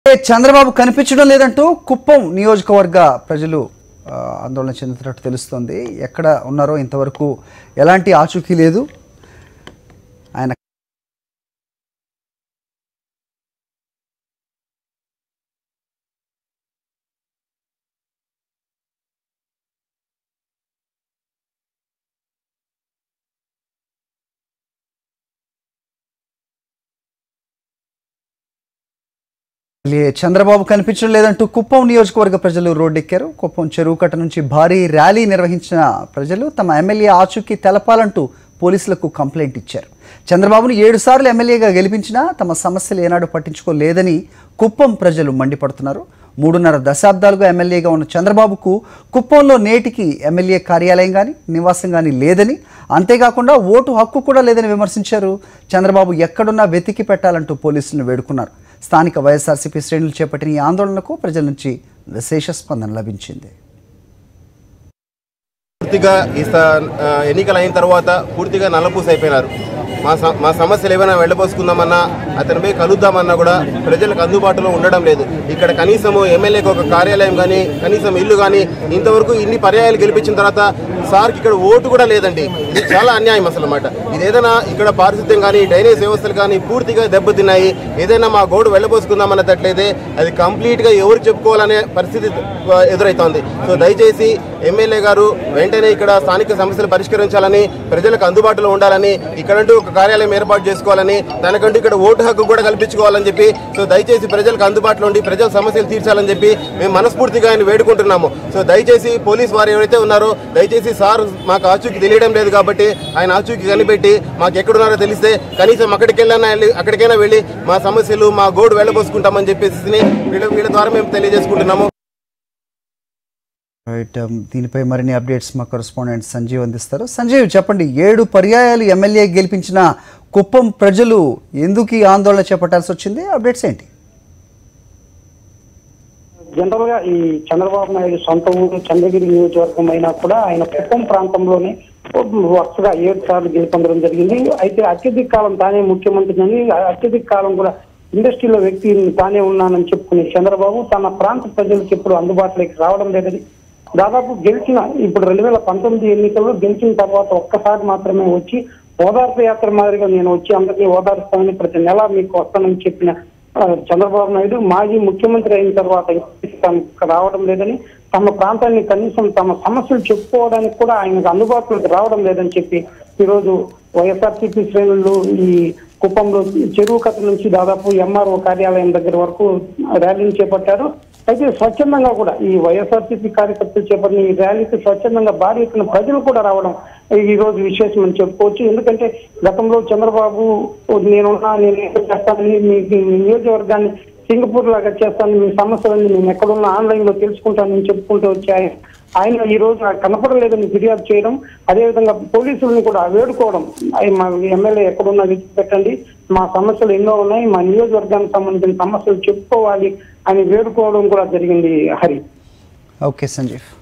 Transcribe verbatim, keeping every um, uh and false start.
చంద్రబాబు కనిపించడం లేదంటూ కుప్పం నియోజకవర్గ ప్రజలు ఆందోళన చెందుతున్నట్టు తెలుస్తోంది. ఎక్కడ ఉన్నారో ఇంతవరకు ఎలాంటి ఆచూకీ లేదు. ఆయన చంద్రబాబు కనిపించడం లేదంటూ కుప్పం నియోజకవర్గ ప్రజలు రోడ్డెక్కారు. కుప్పం చెరువు కట్ట నుంచి భారీ ర్యాలీ నిర్వహించిన ప్రజలు తమ ఎమ్మెల్యే ఆచూకీ తెలపాలంటూ పోలీసులకు కంప్లైంట్ ఇచ్చారు. చంద్రబాబును ఏడు సార్లు ఎమ్మెల్యేగా గెలిపించినా తమ సమస్యలు ఏనాడు పట్టించుకోలేదని కుప్పం ప్రజలు మండిపడుతున్నారు. మూడున్నర దశాబ్దాలుగా ఎమ్మెల్యేగా ఉన్న చంద్రబాబుకు కుప్పంలో నేటికి ఎమ్మెల్యే కార్యాలయం కానీ నివాసం కానీ లేదని, అంతేకాకుండా ఓటు హక్కు కూడా లేదని విమర్శించారు. చంద్రబాబు ఎక్కడున్నా వెతికి పెట్టాలంటూ పోలీసులను వేడుకున్నారు. స్థానిక వైఎస్ఆర్సీపీ శ్రేణులు చేపట్టిన ఈ ఆందోళనకు ప్రజల నుంచి విశేష స్పందన లభించింది. పూర్తిగా ఈ ఎన్నికలు అయిన తర్వాత పూర్తిగా నల్లపూస అయిపోయినారు. మా మా సమస్యలు ఏమైనా వెళ్ళబోసుకుందామన్నా, అతనిపై కలుద్దామన్నా కూడా ప్రజలకు అందుబాటులో ఉండడం లేదు. ఇక్కడ కనీసం ఎమ్మెల్యేకి ఒక కార్యాలయం కానీ, కనీసం ఇల్లు కానీ, ఇంతవరకు ఇన్ని పర్యాయాలు గెలిపించిన తర్వాత సార్కి ఇక్కడ ఓటు కూడా లేదండి. ఇది చాలా అన్యాయం అసలు అన్నమాట. ఇది ఏదైనా ఇక్కడ పారిశుద్ధ్యం కానీ, డ్రైనేజ్ వ్యవస్థలు కానీ పూర్తిగా దెబ్బతిన్నాయి. ఏదైనా మా గోడు వెళ్ళబోసుకుందామన్నట్లయితే అది కంప్లీట్గా ఎవరు చెప్పుకోవాలనే పరిస్థితి ఎదురవుతోంది. సో దయచేసి ఎమ్మెల్యే గారు వెంటనే ఇక్కడ స్థానిక సమస్యలు పరిష్కరించాలని, ప్రజలకు అందుబాటులో ఉండాలని, ఇక్కడంటూ ఒక కార్యాలయం ఏర్పాటు చేసుకోవాలని, దానికంటూ ఇక్కడ ఓటు హక్కు కూడా కల్పించుకోవాలని చెప్పి, సో దయచేసి ప్రజలకు అందుబాటులో ఉండి ప్రజల సమస్యలు తీర్చాలని చెప్పి మేము మనస్ఫూర్తిగా ఆయన వేడుకుంటున్నాము. సో దయచేసి పోలీసు వారు ఎవరైతే ఉన్నారో దయచేసి సార్ మాకు ఆచూకీ తెలియడం లేదు కాబట్టి ఆయన ఆచూకీ కనిపెట్టి మాకు ఎక్కడున్నారో తెలిస్తే కనీసం అక్కడికి వెళ్ళినా వెళ్ళి అక్కడికైనా వెళ్ళి మా సమస్యలు మా గోడు వెళ్ళబోసుకుంటామని చెప్పేసి వీళ్ళ వీళ్ళ ద్వారా మేము తెలియజేసుకుంటున్నాము. రైట్, దీనిపై మరిన్ని అప్డేట్స్ మా కరెస్పాండెంట్ సంజీవ్ అందిస్తారు. సంజీవ్, చెప్పండి, ఏడు పర్యాయాలు ఎమ్మెల్యే గెలిపించిన కుప్పం ప్రజలు ఎందుకు ఈ ఆందోళన చేపట్టాల్సి వచ్చింది? అప్డేట్స్ ఏంటి? జనరల్ గా ఈ చంద్రబాబు నాయుడు సొంత ఊరు చంద్రగిరి నియోజకవర్గం అయినా కూడా ఆయన కుప్పం ప్రాంతంలోనే వరుసగా ఏడు సార్లు గెలుపొందడం జరిగింది. అయితే అత్యధిక కాలం తానే ముఖ్యమంత్రి అని, అత్యధిక కాలం కూడా ఇండస్ట్రీలో వ్యక్తి తానే ఉన్నానని చెప్పుకునే చంద్రబాబు తన ప్రాంత ప్రజలకు ఎప్పుడు అందుబాటులోకి రావడం లేదని, దాదాపు గెలిచిన ఇప్పుడు రెండు వేల పంతొమ్మిది ఎన్నికల్లో గెలిచిన తర్వాత ఒక్కసారి మాత్రమే వచ్చి ఓదార్పు యాత్ర మాదిరిగా నేను వచ్చి అందరినీ ఓదార్స్తానని ప్రతి నెల మీకు వస్తానని చెప్పిన చంద్రబాబు నాయుడు మాజీ ముఖ్యమంత్రి అయిన తర్వాత రావడం లేదని, తమ ప్రాంతాన్ని కనీసం తమ సమస్యలు చెప్పుకోవడానికి కూడా ఆయనకు అందుబాటులోకి రావడం లేదని చెప్పి ఈరోజు వైఎస్ఆర్సీపీ శ్రేణులు ఈ కుప్పంలో చెరువు కట్ట నుంచి దాదాపు ఎంఆర్ఓ కార్యాలయం దగ్గర వరకు ర్యాలీని చేపట్టారు. అయితే స్వచ్ఛందంగా కూడా ఈ వైఎస్ఆర్సీపీ కార్యకర్తలు చేపట్టిన ఈ ర్యాలీకి స్వచ్ఛందంగా భారీ ఎత్తున ప్రజలు కూడా రావడం ఈ రోజు విశేషం అని చెప్పుకోవచ్చు. ఎందుకంటే గతంలో చంద్రబాబు నేనున్నా నేను ఏం చేస్తానని, మీ నియోజకవర్గాన్ని సింగపూర్ లాగా చేస్తాను, మీ సమస్యలన్నీ నేను ఎక్కడున్నా ఆన్లైన్ లో తెలుసుకుంటానని చెప్పుకుంటూ వచ్చాయి. ఆయన ఈ రోజు నాకు కనపడలేదని ఫిర్యాదు చేయడం, అదేవిధంగా పోలీసులను కూడా వేడుకోవడం, మా ఎమ్మెల్యే ఎక్కడున్నా వెతికి పెట్టండి, మా సమస్యలు ఎన్నో ఉన్నాయి, మా నియోజకవర్గానికి సంబంధించిన సమస్యలు చెప్పుకోవాలి అని వేడుకోవడం కూడా జరిగింది. హరి. ఓకే సంజీవ్.